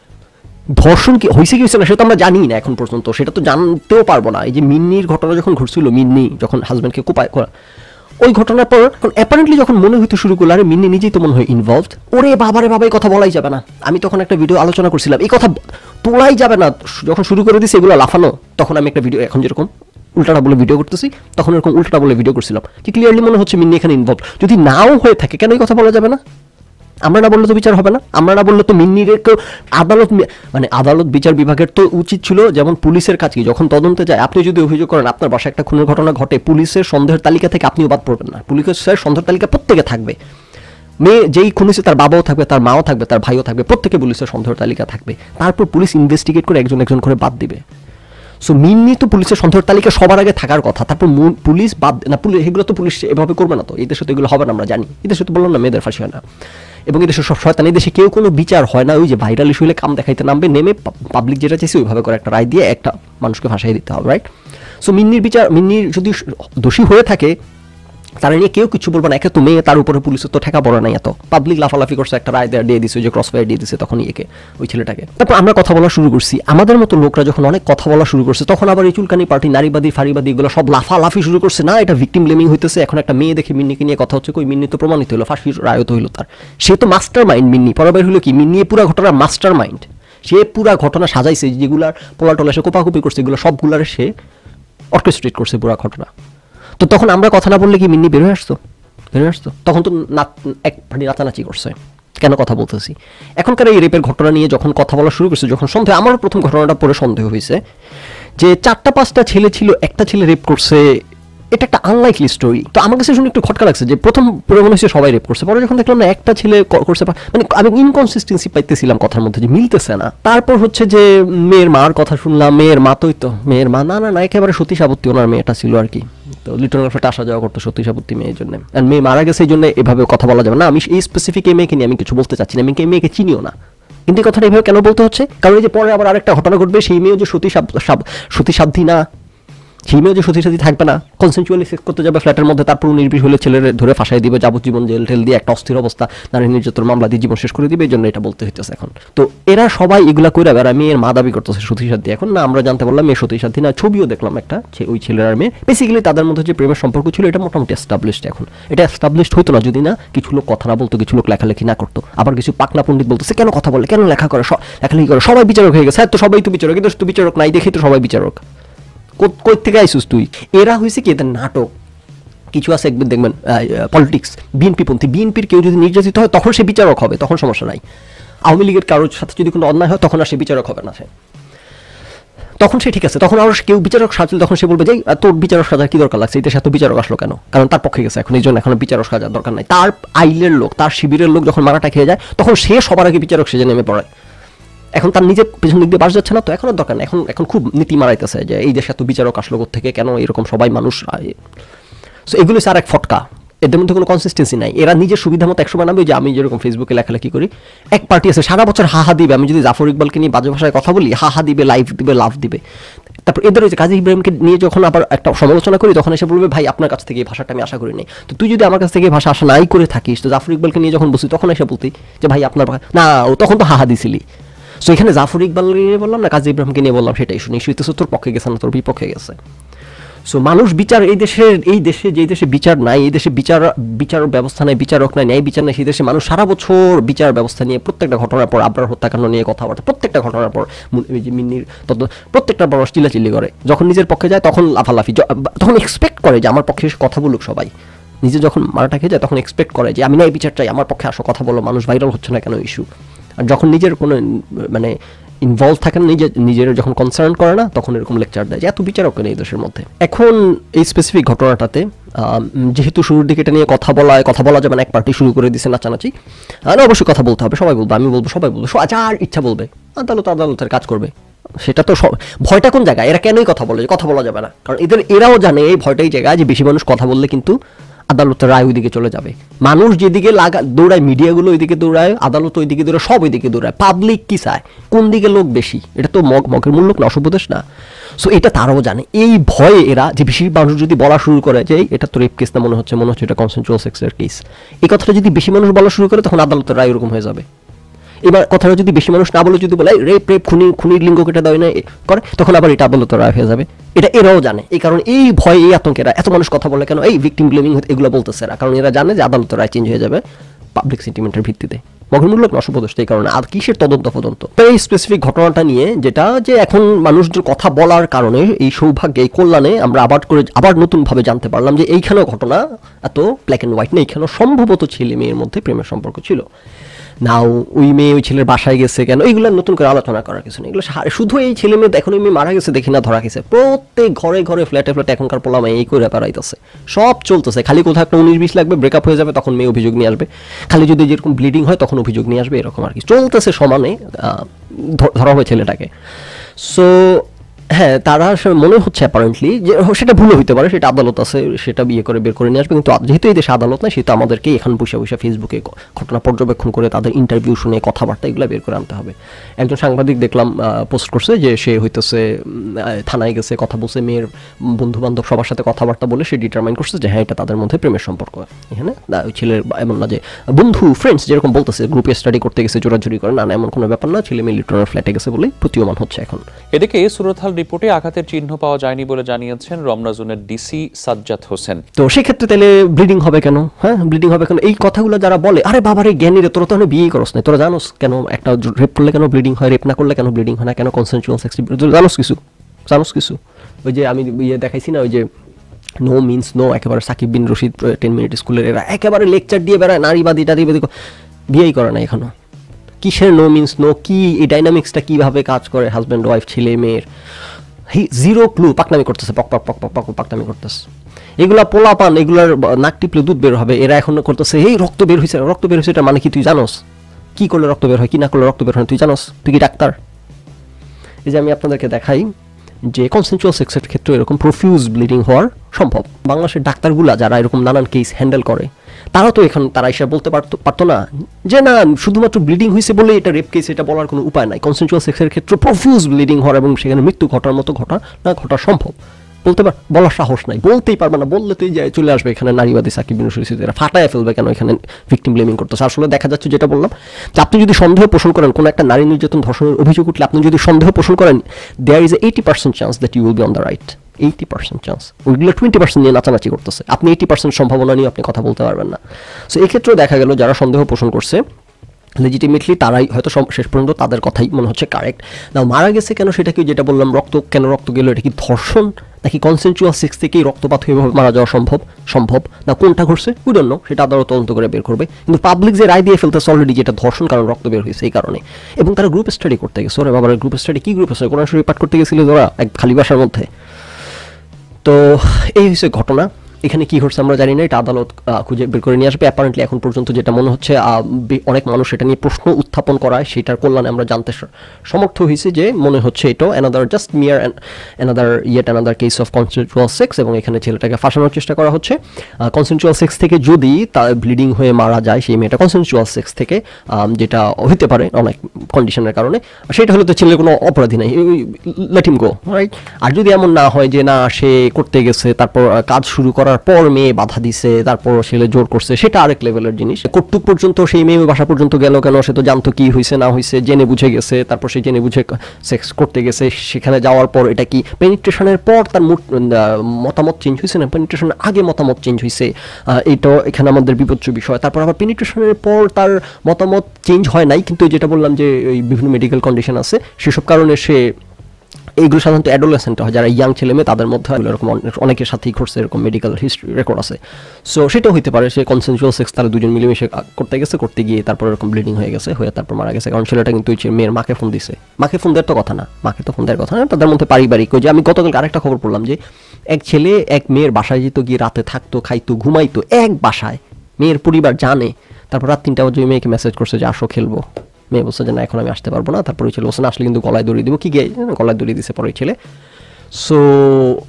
S1: ধর্ষণ কি হয়েছে কি হয়েছে না সেটা তো আমরা জানি না এখন পর্যন্ত, সেটা তো জানতেও পারবো না। এই যে মিন্নির ঘটনা যখন ঘটছিল, মিন্নি যখন হাজব্যান্ডকে কোপায় করা, ওই ঘটনার পর অ্যাপারেন্টলি যখন মনে হইতে শুরু করলো আরে মিন্নি নিজেই তো মনে হয় ইনভলভড, ওরে বাবারে বাবা এই কথা বলাই যাবে না। আমি তখন একটা ভিডিও আলোচনা করছিলাম এই কথা তোলাই যাবে না, যখন শুরু করে দিয়েছে এগুলো লাফানো, তখন আমি একটা ভিডিও এখন যেরকম উল্টাটা বলে ভিডিও করতেছি তখন এরকম উল্টাটা বলে ভিডিও করছিলাম কি ক্লিয়ারলি মনে হচ্ছে মিন্নি এখানে ইনভলভ। যদি নাও হয়ে থাকে কেন এই কথা বলা যাবে না? আমরা না বললে তো বিচার হবে না, আমরা না বললে তো মিন্নির আদালত মানে আদালত বিচার বিভাগের তো উচিত ছিল যেমন পুলিশের কাছে যখন তদন্তে যায় আপনি যদি অভিযোগ করেন আপনার বাসায় একটা খুনের ঘটনা ঘটে পুলিশের সন্দেহের তালিকা থেকে আপনিও বাদ পড়বেন না, পুলিশের সন্দেহের তালিকা প্রত্যেকে থাকবে, মেয়ে যেই খুন হয়েছে তার বাবাও থাকবে, তার মাও থাকবে, তার ভাইও থাকবে, প্রত্যেকে পুলিশের সন্দেহের তালিকা থাকবে, তারপর পুলিশ ইনভেস্টিগেট করে একজন একজন করে বাদ দিবে। সো মিন্নি তো পুলিশের সন্দেহের তালিকা সবার আগে থাকার কথা, তারপর পুলিশ বাদ না, পুলিশ এগুলো তো পুলিশ এভাবে করবে না, তো এই দেশে তো এগুলো হবে না আমরা জানি, এই দেশে তো বললাম না মেয়েদের ফাঁসি হয় না, এবং এই দেশে সব শয়তান, এই দেশে কেউ কোনো বিচার হয় না, ওই যে ভাইরাল ইস্যু হলে কাম দেখাইতে নামবে, নেমে পাবলিক যেটা চাইছে ওইভাবে করে একটা রায় দিয়ে একটা মানুষকে ফাঁসাই দিতে হবে, রাইট? সো মিন্নির বিচার, মিন্নির যদি দোষী হয়ে থাকে তারা নিয়ে কেউ কিছু বলবে না, একে তো মেয়ে, তার উপরে পুলিশের তো ঠেকা পড়ে নাই, এত পাবলিক লাফালাফি করছে, একটা রায় দিয়ে দিছে, ওই যে ক্রস ফায়ার দিয়ে দিছে তখন ইয়েকে ওই ছেলেটাকে। তারপর আমরা কথা বলা শুরু করছি, আমাদের মতো লোকরা যখন অনেক কথা বলা শুরু করছে তখন আবার এই চুলকানি পার্টি, নারীবাদী, ফাঁড়িবাদী এগুলো সব লাফালাফি শুরু করছে, না এটা ভিকটিম ব্লেমিং হইতেছে, এখন একটা মেয়ে দেখে মিন্নিকে নিয়ে কথা হচ্ছে, কই মিন্নি তো প্রমাণিত হলো, ফাঁসির রায়ত হইলো তার, সে তো মাস্টার মাইন্ড মিন্নি, পরের হলো কি মিন্নি পুরা ঘটনার মাস্টার মাইন্ড, সে পুরা ঘটনা সাজাইছে, যেগুলার পোলাটোলা সে কোপাকুপি করছে এগুলো সবগুলার সে অর্কেস্ট্রেট করছে পুরা ঘটনা। তো তখন আমরা কথা না বললে কি মিন্নি বের হয়ে আসতো? তখন তো এক ভাটি নাচানাচি করছে, কেন কথা বলতেছি। এখনকার এই রেপের ঘটনা নিয়ে যখন কথা বলা শুরু করছে, যখন সন্দেহ, আমার প্রথম ঘটনাটা পরে সন্দেহ হয়েছে যে 4-5টা ছেলে ছিল, একটা ছেলে রেপ করছে, এটা একটা আনলাইকলি স্টোরি। তো আমার কাছে শুনে একটু খটকা লাগছে যে প্রথম পরে মনে হচ্ছে সবাই রেপ করছে, পরে যখন দেখলাম না একটা ছেলে করছে, মানে আমি ইনকনসিস্টেন্সি পাইতেছিলাম কথার মধ্যে যে মিলতেছে না। তারপর হচ্ছে যে মেয়ের মার কথা শুনলাম, মেয়ের মা তোই তো মেয়ের মা না না না একেবারে সতী সাবত্তী ওনার মেয়েটা ছিল আর কি, তো লিটন ফ্ল্যাটে আসা যাওয়া করতো সতী সাবত্তী মেয়ের জন্য, আর মেয়ে মারা গেছে এই জন্য এভাবে কথা বলা যাবে না। আমি এই স্পেসিফিক এই মেয়েকে নিয়ে আমি কিছু বলতে চাচ্ছি না, আমি এই মেয়েকে চিনিও না, কিন্তু এই কথাটা এইভাবে কেন বলতে হচ্ছে? কারণ এই যে পরে আবার আরেকটা ঘটনা ঘটবে, সেই মেয়েও যে সতী সাধ্যী না, সেই মেয়েও যে সতী সাথী থাকবে না, কনসেনচুয়ালি সেক্স করতে যাবে ফ্ল্যাটের মধ্যে, তারপর নির্বিষ হলে ছেলের ধরে ফাঁসাই দিবে, যাবজ্জীবন জেল টেল দিয়ে একটা অস্থির অবস্থা, নারী নির্যাতন মামলা দিয়ে জীবন শেষ করে দিবে, এই জন্য এটা বলতে হইতেছে এখন। তো এরা সবাই এগুলা করে বেড়া, মেয়ের মা দাবি করতেছে সতী সাধ্যী, এখন না আমরা জানতে পারলাম মেয়ে সতী সাধ্যী না, ছবিও দেখলাম একটা ওই ছেলের আর মেয়ে, বেসিক্যালি তাদের মধ্যে যে প্রেমের সম্পর্ক ছিল এটা মোটামুটি এস্টাবলিশড। এখন এটা এস্টাবলিশড হইতো না যদি না কিছু লোক কথা না বলতো, কিছু লোক লেখালেখি না করতো, আবার কিছু পাকনা পণ্ডিত বলতেছে কেন কথা বলে, কেন লেখা করে, লেখালেখি করে, সবাই বিচারক হয়ে গেছে, হ্যাঁ তো সবাই তো বিচারক, কিন্তু তুই বিচারক নাই দেখে তো সবাই বিচারক, কই থেকে আইসুস তুই? এরা হয়েছে কি এদের নাটক, কিছু আছে একবার দেখবেন পলিটিক্স, বিএনপি পন্থী, বিএনপির কেউ যদি নির্যাতিত হয় তখন সে বিচারক হবে, তখন সমস্যা নাই। আওয়ামী লীগের কারোর সাথে যদি কোনো অন্যায় হয় তখন আর সে বিচারক হবে না, সে তখন সে ঠিক আছে, তখন আর কেউ বিচারক সাজলে তখন সে বলবে যে তোর বিচারক সাজার কি দরকার লাগছে, এতে সাথে বিচারক আসলো কেন, কারণ তার পক্ষে গেছে এখন, এই জন্য এখন বিচারক সাজার দরকার নাই। তার আইলের লোক, তার শিবিরের লোক যখন মারাটা খেয়ে যায় তখন সে সবার আগে বিচারক সেজে নেমে পড়ে, এখন তার নিজের পেছন দিক দিয়ে বাস যাচ্ছে না, তো এখন দরকার নেই, এখন খুব নীতি মারাইতেছে যে এই দেশে এত বিচারক আসলো থেকে, কেন এরকম সবাই মানুষ, সো এগুলো আর এক ফটকা, এদের মধ্যে কোনো কনসিস্টেন্সি নাই। এরা নিজের সুবিধা মতো একসময় নামবে, যে আমি যেরকম ফেসবুকে লেখালেখি করি, এক পার্টি আছে সারা বছর হাহা দিবে, আমি যদি জাফর ইকবালকে নিয়ে বাজে ভাষায় কথা বলি হাহা দিবে, লাইভ দিবে, লাভ দিবে। তারপর এদের হচ্ছে কাজী ইব্রাহিমকে নিয়ে যখন আবার একটা সমালোচনা করি তখন এসে বলবে ভাই আপনার কাছ থেকে এই ভাষাটা আমি আশা করিনি, তো তুই যদি আমার কাছ থেকে এই ভাষা আশা নাই করে থাকিস, তো জাফর ইকবালকে নিয়ে যখন বসি তখন এসে বলতি যে ভাই আপনার না, ও তখন তো হাহা দিছিলি। সো এখানে জাফর ইকবাল নিয়ে বললাম না, কাজী ইব্রাহিমকে নিয়ে বললাম, সেটাই শুনি, ইস্যুতে তোর পক্ষে গেছে না তোর বিপক্ষে গেছে। সো মানুষ বিচার, এই দেশে যে দেশে বিচার নাই, এই দেশে বিচার ব্যবস্থা নাই, বিচারক নাই, ন্যায় বিচার নাই, সেই দেশে মানুষ সারা বছর বিচার ব্যবস্থা নিয়ে প্রত্যেকটা ঘটনার পর, আবরার হত্যাকাণ্ড নিয়ে কথাবার্তা, প্রত্যেকটা ঘটনার পর মিন্নির প্রত্যেকটা বড় চিল্লাচিল্লি করে, যখন নিজের পক্ষে যায় তখন লাফালাফি, তখন এক্সপেক্ট করে যে আমার পক্ষে কথা বলুক সবাই, নিজে যখন মারাটা খেয়ে যায় তখন এক্সপেক্ট করে যে আমি ন্যায় বিচার চাই, আমার পক্ষে আসো কথা বলো, মানুষ ভাইরাল হচ্ছে না কেন ইস্যু। আর যখন নিজের কোনো মানে ইনভলভ থাকে না, নিজের যখন কনসার্ন করে না তখন এরকম লেকচার দেয় যে এত বিচারক নেই দেশের মধ্যে। এখন এই স্পেসিফিক ঘটনাটাতে যেহেতু শুরুর দিকে এটা নিয়ে কথা বলা যাবে না, এক পার্টি শুরু করে দিচ্ছে নাচানাচি, অবশ্যই কথা বলতে হবে, সবাই বলবে, আমি বলবো, সবাই বলবে, যার ইচ্ছা বলবে, আদালতের কাজ করবে, সেটা তো ভয়টা কোন জায়গায়, এরা কেনই কথা বলে যে কথা বলা যাবে না, কারণ এরাও জানে এই ভয়টাই জায়গায় যে বেশি মানুষ কথা বললে কিন্তু আদালতের রায় ওইদিকে চলে যাবে, মানুষ যেদিকে দৌড়ায়, মিডিয়াগুলো ওইদিকে দৌড়ায়, আদালত ওইদিকে দৌড়ায়, সব ওইদিকে দৌড়ায়, পাবলিক কি চায়, কোন দিকে লোক বেশি, এটা তো মগের মূল লোক না, অসভ্য দেশ না। সো এটা তারাও জানে, এই ভয়ে এরা যে বেশি মানুষ যদি বলা শুরু করে যে এটা তো রেপ কেস না, মনে হচ্ছে এটা কনসেনচুয়াল সেক্সের কেস, এই কথাটা যদি বেশি মানুষ বলা শুরু করে তখন আদালতের রায় ওরকম হয়ে যাবে। এবার কথাটা যদি বেশি মানুষ না বলে যদি বলে রেপ রেপ খুনির লিঙ্গ কেটে দেয় না করে, তখন আবার এটা আদালত রায় হয়ে যাবে। এটা এরাও জানে, এই কারণে এই ভয় এই আতঙ্কেরা এত মানুষ কথা বলে কেন, এই ভিকটিম ব্লেমিং এগুলো বলতেছে এরা, কারণ এরা জানে যে আদালতের রায় চেঞ্জ হয়ে যাবে পাবলিক সেন্টিমেন্টের ভিত্তিতে। মগরমূলক নশপদস্থ, এই কারণে আর কিসের তদন্ত। এই স্পেসিফিক ঘটনাটা নিয়ে যেটা যে এখন মানুষদের কথা বলার কারণে এই সৌভাগ্যে এই কল্যাণে আমরা আবার নতুনভাবে জানতে পারলাম যে এইখানেও ঘটনা এত ব্ল্যাক অ্যান্ড হোয়াইট না, এইখানেও সম্ভবত ছেলে মেয়ের মধ্যে প্রেমের সম্পর্ক ছিল। নাও ওই মেয়ে ওই ছেলের বাসায় গেছে কেন, এইগুলো নতুন করে আলোচনা করার কিছু নেই। এগুলো শুধু এই ছেলে মেয়ে এখন ওই মেয়ে মারা গেছে দেখি না ধরা গেছে, প্রত্যেক ঘরে ঘরে ফ্ল্যাটে এখনকার পোলামে এই করে বেড়াইতেছে, সব চলতেছে। খালি কোথাও একটা 19-20 লাগবে, ব্রেকআপ হয়ে যাবে, তখন মেয়ে অভিযোগ নিয়ে আসবে। খালি যদি যেরকম ব্লিডিং হয় তখন অভিযোগ নিয়ে আসবে, এরকম আর কি চলতেছে সমানে। ধরা হয় ছেলেটাকে। সো হ্যাঁ, তারা মনে হচ্ছে অ্যাপারেন্টলি যে সেটা ভুলও হইতে পারে, সেটা আদালত আছে, সেটা বিয়ে করে বের করে নিয়ে আসবে। কিন্তু যেহেতু এই দেশে আদালত নাই, সেহেতু আমাদেরকে এখন বসে ফেসবুকে ঘটনা পর্যবেক্ষণ করে তাদের ইন্টারভিউ শুনে কথাবার্তা এগুলো বের করে আনতে হবে। একজন সাংবাদিক দেখলাম পোস্ট করছে যে সে হইতেছে থানায় গেছে, কথা বলছে, মেয়ের বন্ধু বান্ধব সবার সাথে কথাবার্তা বলে সে ডিটারমাইন করছে যে হ্যাঁ এটা তাদের মধ্যে প্রেমের সম্পর্ক। এখানে ওই ছেলের এমন না যে বন্ধু ফ্রেন্ডস যেরকম বলতেছে গ্রুপে স্টাডি করতে গেছে জোরাজুরি করে, না এমন কোনো ব্যাপার না, ছেলে মেয়ে লিটনের ফ্ল্যাটে গেছে বলেই প্রতীয়মান হচ্ছে এখন।
S3: এদিকে সুরতহাল রিপোর্টে আঘাতের চিহ্ন পাওয়া যায়নি বলে জানিয়েছেন রমনা জোনের ডিসি সাজ্জাদ হোসেন।
S1: তো সেক্ষেত্রে তাহলে ব্লিডিং হবে কেন? হ্যাঁ, ব্লিডিং হবে কেন? এই কথাগুলো যারা বলে, আরে বাবারে জ্ঞানীরা, তোরা তো বিয়েই করস না, তোরা জানোস কেন একটা রেপ করলে কেন ব্লিডিং হয়, রেপ না করলে কেন ব্লিডিং হয় না, কেন কনসেনচুয়াল সেক্স, জানোস কিছু? ওই যে আমি দেখাইছি না, ওই যে নো মিন্স নো, একেবারে সাকিব বিন রশিদ 10 মিনিট স্কুলের এরা একেবারে লেকচার দিয়ে বেড়ায় নারীবাদী বিয়েই করে না এখনো। কিসের নো মিন্স নো, কি এই ডাইনামিক্সটা কিভাবে কাজ করে, হাজব্যান্ড ওয়াইফ ছেলে মেয়ের জিরো ক্লু, পাকনামি করতেছে, পক পক পক পক পক পাকনামি করতেছে। এগুলা পোলাপান, এগুলার নাক টিপলে দুধ বের হবে, এরা এখন করতেছে এই রক্ত বের হয়েছে, এটা মানে কি তুই জানোস? কি করলে রক্ত বের হয়, কি না করলে রক্ত বের হয় তুই জানোস? তুই কি ডাক্তার? এই যে আমি আপনাদেরকে দেখাই যে কনসেনচুয়াল সেক্সের ক্ষেত্রে এরকম প্রফিউজ ব্লিডিং হওয়ার সম্ভব। বাংলাদেশের ডাক্তারগুলা যারা এরকম নানান কেস হ্যান্ডেল করে, তারা তো এখন তারা এসে বলতে পারতো না যে না শুধুমাত্র ব্লিডিং হয়েছে বলে এটা রেপ কেস, এটা বলার কোনো উপায় নাই। কনসেনচুয়াল সেক্সের ক্ষেত্রে প্রফিউজ ব্লিডিং হওয়ার এবং সেখানে মৃত্যু ঘটার মতো ঘটা সম্ভব, বলার সাহস নাই, বলতেই পারবে না। বললে তুই চলে আসবে এখানে নারীবাদী সাকিব বিন রশিদ, এরা ফাটায় ফেলবে কেন এখানে ভিকটিম ব্লেমিং করতেছে। আসলে দেখা যাচ্ছে যেটা বললাম যে আপনি যদি সন্দেহ পোষণ করেন কোনো একটা নারী নির্যাতন ধর্ষণের অভিযোগ উঠলে, আপনি যদি সন্দেহ পোষণ করেন, there is 80% chance that you will be on the right. 80% chance, ওইগুলো 20% নিয়ে নাচানাচি করতেছে, আপনি 80% সম্ভাবনা নিয়ে আপনি কথা বলতে পারবেন না। সো এক্ষেত্রেও দেখা গেল যারা সন্দেহ পোষণ করছে লেজিটিমেটলি তারাই হয়তো শেষ পর্যন্ত তাদের কথাই মনে হচ্ছে কারেক্ট। না মারা গেছে কেন, সেটা কি যেটা বললাম, রক্ত গেল, এটা কি ধর্ষণ নাকি কনসেনচুয়াল সেক্স থেকেই রক্তপাত হয়ে মারা যাওয়া সম্ভব না কোনটা ঘটছে উই ডোন্ট নো, সেটা আদালত তদন্ত করে বের করবে। কিন্তু পাবলিক যে রায় দিয়ে ফেলতেছে অলরেডি যেটা ধর্ষণ, কারণ রক্ত বের হয়েছে এই কারণে। এবং তারা গ্রুপ স্টাডি করতে গেছে, ওরা বাবার গ্রুপ স্টাডি কি গ্রুপ আছে, কোরআন শরীফ পাঠ করতে গেছিল ওরা এক খালি বাসার মধ্যে। তো এই হচ্ছে ঘটনা। এখানে কি ঘটছে আমরা জানি না, এটা আদালত খুঁজে বের করে নিয়ে আসবে। অ্যাপারেন্টলি এখন পর্যন্ত যেটা মনে হচ্ছে অনেক মানুষ এটা নিয়ে প্রশ্ন উত্থাপন করায়, সেটার কল্যাণে আমরা জানতে সমর্থ হয়েছি যে মনে হচ্ছে এটাও another case of consensual sex, এবং এখানে ছেলেটাকে ফাঁসানোর চেষ্টা করা হচ্ছে। কনসেনচুয়াল সেক্স থেকে যদি তার ব্লিডিং হয়ে মারা যায় সেই মেয়েটা কনসেনচুয়াল সেক্স থেকে, যেটা হতে পারে অনেক কন্ডিশনের কারণে, সেটা হলে তো ছেলের কোনো অপরাধী নাই, লেট হিম গো, রাইট? আর যদি এমন না হয় যে না সে করতে গেছে, তারপর কাজ শুরু করার পর মেয়ে বাধা দিছে, তারপর ছেলে জোর করছে, সেটা আরেক লেভেলের জিনিস। কর্তৃক পর্যন্ত সেই মেয়ে বাসা পর্যন্ত গেল কেন, সে তো জানতো কি হয়েছে না হয়েছে, জেনে বুঝে গেছে, তারপর সে জেনে বুঝে সেক্স করতে গেছে। সেখানে যাওয়ার পর এটা কি পেনিট্রেশনের পর তার মতামত চেঞ্জ হয়েছে না পেনিট্রেশনের আগে মতামত চেঞ্জ হয়েছে, এটা এখানে আমাদের বিপজ্জ বিষয়। তারপর আবার পেনিট্রেশনের পর তার মতামত চেঞ্জ হয় নাই, কিন্তু যেটা বললাম যে বিভিন্ন মেডিকেল কন্ডিশন আছে, সেসব কারণে সে এইগুলো সাধারণত অ্যাডোলেসেন্ট হয়, যারা ইয়াং ছেলে মেয়ে তাদের মধ্যে এরকম অনেকের সাথেই ঘটছে, এরকম মেডিকেল হিস্ট্রি রেকর্ড আছে। সো সেটাও হইতে পারে সে কনসেনচুয়াল সেক্স তারা দুজন মিলেমিশে করতে গিয়ে তারপর এরকম ব্লিডিং হয়ে তারপর মারা গেছে। কারণ ছেলেটা কিন্তু মেয়ের মাকে ফোন দিছে, মাকে ফোন দেওয়ার তো কথা না, তাদের মধ্যে পারিবারিক। যে আমি গতকাল আরেকটা খবর পড়লাম যে এক ছেলে এক মেয়ের বাসায় যেত, গিয়ে রাতে থাকতো, খাইতো, ঘুমাইতো এক বাসায়, মেয়ের পরিবার জানে। তারপর রাত 3টা বাজে মেয়েকে মেসেজ করছে যে আসো খেলবো, মেয়ে বলছে যে না এখন আমি আসতে পারবো না। তারপর ওই ছেলে বলছে না আসলে কিন্তু গলায় দড়ি দিব, কি গিয়ে গলায় দড়ি দিছে পরে ছেলে। সো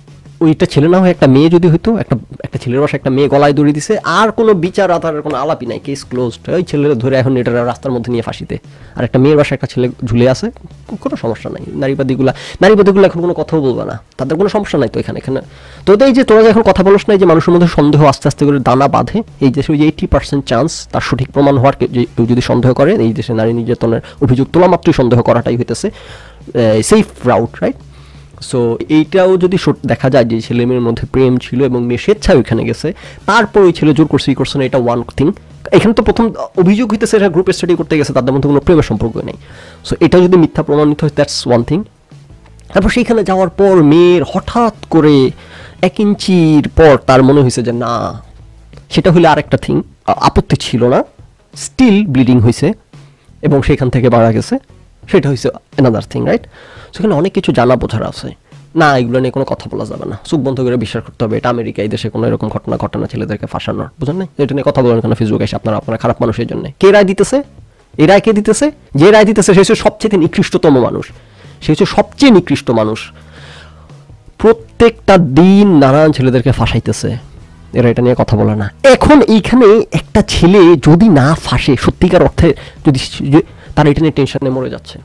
S1: ওইটা ছেলে না হয় একটা মেয়ে যদি হইতো, একটা ছেলের বাসা একটা মেয়ে গলায় দড়ি দিছে, আর কোনো বিচার আধারের কোনো আলাপই নাই, কেস ক্লোজড, ওই ছেলেরা ধরে এখন এটা রাস্তার মধ্যে নিয়ে ফাঁসিতে। আর একটা মেয়ের বাসা একটা ছেলে ঝুলে আছে, কোনো সমস্যা নাই। নারীবাদীগুলো এখন কোনো কথাও বলবে না, তাদের কোনো সমস্যা নাই তো এখানে। তো এই যে তোরা যে এখন কথা বলছ না, যে মানুষের মধ্যে সন্দেহ আস্তে আস্তে করে দানা বাঁধে, এই দেশে ওই যে 80% চান্স তার সঠিক প্রমাণ হওয়ার, যে কেউ যদি সন্দেহ করে এই দেশে নারী নির্যাতনের অভিযোগ তোলা মাত্রই সন্দেহ করাটাই হইতেছে সেফ রাউট, রাইট? সো এইটাও যদি দেখা যায় যে ছেলে মেয়ের মধ্যে প্রেম ছিল এবং মেয়ে স্বেচ্ছায় ওইখানে গেছে, তারপর ওই ছেলে জোর করছে, করছে না, এটা ওয়ান থিং। এখানে তো প্রথম অভিযোগ হইতেছে এটা গ্রুপ স্টাডি করতে গেছে, তাদের মধ্যে কোনো প্রেমের সম্পর্ক নেই। সো এটা যদি মিথ্যা প্রমাণিত হয়, দ্যাটস ওয়ান থিং। তারপর সেইখানে যাওয়ার পর মেয়ের হঠাৎ করে 1 ইঞ্চির পর তার মনে হয়েছে যে না, সেটা হলে আরেকটা থিং, আপত্তি ছিল না, স্টিল ব্লিডিং হয়েছে এবং সেখান থেকে মারা গেছে, সেটা হয়েছে অ্যানাদার থিং, রাইট? সেখানে অনেক কিছু জানা বোঝার আছে। না, এগুলো নিয়ে কোনো কথা বলা যাবে না, চোখ বন্ধ করে বিশ্বাস করতে হবে এটা আমেরিকা, এই দেশে কোনো এরকম ঘটনা ঘটে না ছেলেদেরকে ফাঁসানোর, বুঝেন না? এটা নিয়ে কথা বলেন কেন ফেসবুকে এসে? আপনারা খারাপ মানুষের জন্য। কে রায় দিতেছে? এই রায় কে দিতেছে? যে রায় দিতেছে সে হচ্ছে সবচেয়ে নিকৃষ্টতম মানুষ, সে হচ্ছে সবচেয়ে নিকৃষ্ট মানুষ। প্রত্যেকটা দিন নানান ছেলেদেরকে ফাঁসাইতেছে, এরা এটা নিয়ে কথা বলে না। এখন এইখানে একটা ছেলে যদি না ফাঁসে সত্যিকার অর্থে, যদি তার এটা নিয়ে টেনশনে মরে যাচ্ছে।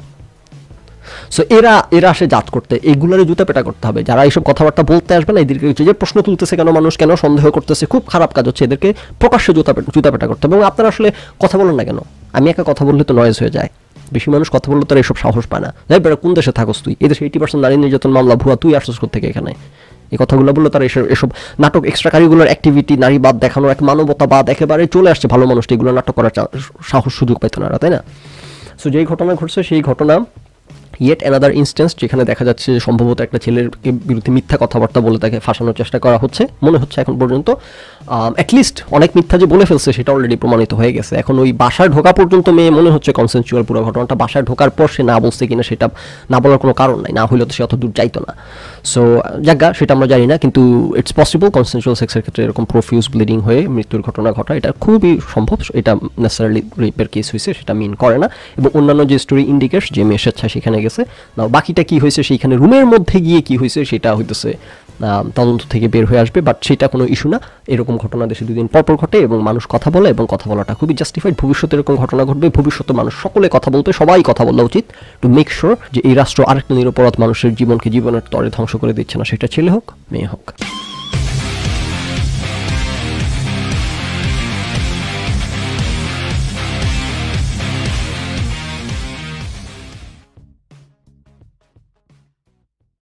S1: সো এরা আসে জাজ করতে, এগুলারে জুতা পেটা করতে হবে। যারা এইসব কথাবার্তা বলতে আসবে না, এদেরকে যে প্রশ্ন তুলতেছে কেন মানুষ, কেন সন্দেহ করতেছে, খুব খারাপ কাজ হচ্ছে, এদেরকে প্রকাশ্যে জুতা পেটা করতে হবে। এবং আপনারা আসলে কথা বলেন না কেন? আমি একা কথা বললে তো নয়েজ হয়ে যায়, বেশি মানুষ কথা বললে তারা এসব সাহস পায় না। যাই বেড়া, কোন দেশে থাকস তুই? এদেশে 80% নারী নির্যাতন মামলা ভুয়া, তুই আসছিস থেকে এখানে? এই কথাগুলো বললে তারা এসব নাটক, এক্সট্রা কারিকুলার অ্যাক্টিভিটি, নারীবাদ দেখানোর, এক মানবতাবাদ একেবারে চলে আসছে। ভালো মানুষটা এগুলো নাটক করার সাহস সুযোগ পাইতো না, তাই না? সো যেই ঘটনা ঘটছে সেই ঘটনা ইয়েট অ্যানাদার ইনস্ট্যান্স, যেখানে দেখা যাচ্ছে সম্ভবত একটা ছেলের বিরুদ্ধে মিথ্যা কথাবার্তা বলে তাকে ফাঁসানোর চেষ্টা করা হচ্ছে, মনে হচ্ছে এখন পর্যন্ত। অ্যাটলিস্ট অনেক মিথ্যা যে বলে ফেলছে সেটা অলরেডি প্রমাণিত হয়ে গেছে। এখন ওই বাসায় ঢোকা পর্যন্ত মেয়ে মনে হচ্ছে কনসেনচুয়াল পুরো ঘটনাটা। বাসায় ঢোকার পর সে না বলছে কিনা সেটা না বলার কোনো কারণ নাই, না হইলে তো সে অত দূর যাইতো না। সো জায়গা সেটা আমরা জানি না, কিন্তু ইটস পসিবল কনসেনচুয়াল সেক্সের ক্ষেত্রে এরকম প্রফিউজ ব্লিডিং হয়ে মৃত্যুর ঘটনা ঘটা, এটা খুবই সম্ভব। এটা নেসারালি রেপের কেস হয়েছে সেটা মিন করে না। এবং অন্যান্য যে স্টোরি ইন্ডিকেটস যে মেয়ে স্বেচ্ছায় সেখানে গেছে, না বাকিটা কি হয়েছে সেইখানে রুমের মধ্যে গিয়ে কি হয়েছে সেটা হইতেছে তদন্ত থেকে বের হয়ে আসবে। বাট সেটা কোনো ইস্যু না। এরকম ঘটনা দেশে 2 দিন পরপর ঘটে এবং মানুষ কথা বলে, এবং কথা বলাটা খুবই জাস্টিফাইড। ভবিষ্যতে এরকম ঘটনা ঘটবে, ভবিষ্যতে মানুষ সকলে কথা বলবে, সবাই কথা বলা উচিত, টু মেক শিওর যে এই রাষ্ট্র আরেকটা নিরপরাধ মানুষের জীবনকে জীবনের তরে ধ্বংস করে দিচ্ছে না, সেটা ছেলে হোক মেয়ে হোক।